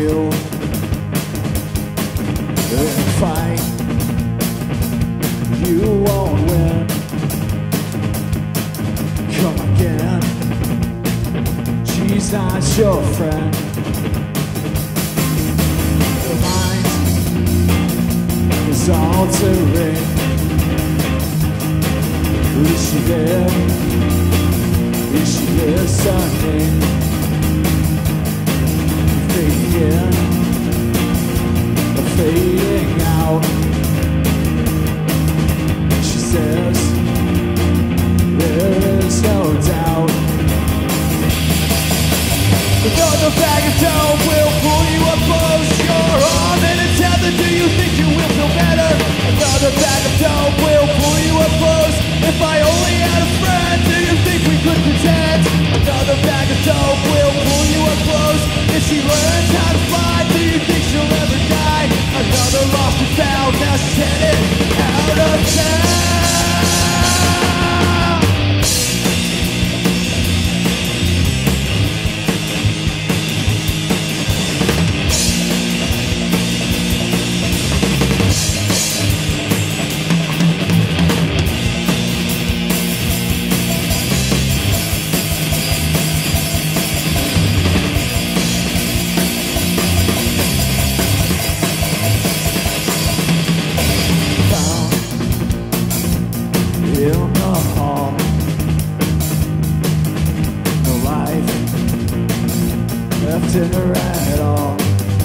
you and fight. You won't win. Come again. She's not your friend. Her mind is altering. Is she there? Is she listening? Fading in, fading out. She says there is no doubt. Another bag of dough will pull you up close. Your arm in a tether, do you think you will feel better? Another bag of dough will pull you up close. If I only had a friend, do you think we could pretend? Another bag of dough will pull you up close. If she learns how to fly, do you think she'll ever die? Another lost and found, now she's headed out of town. In the hall, no life left in her at all.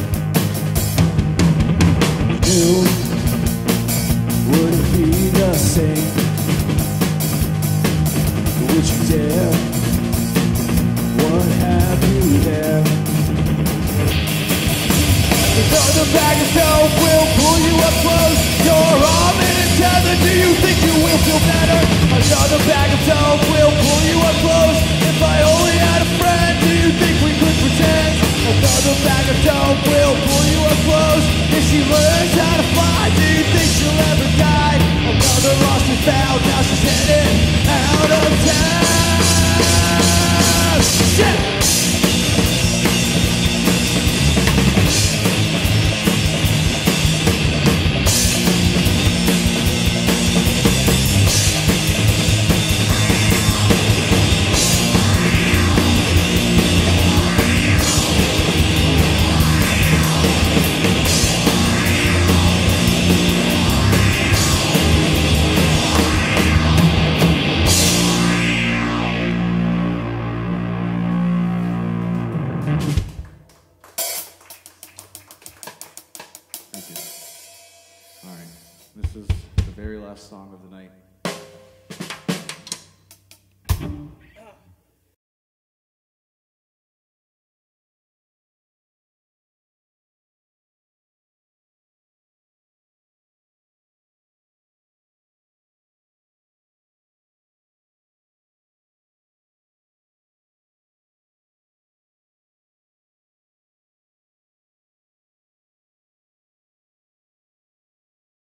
You would it be the same? Would you dare? What have you there? Another bag of dough will pull you up close. Your arm in a tether, do you think you will feel better? Another bag of dough will pull you up close. If I only had a friend, do you think we could pretend? Another bag of dough will pull you up close. If she learns how to fly, do you think she'll ever die? Another lost and found, now she's headed out of town. Shit! Thank you. All right, this is the very last song of the night.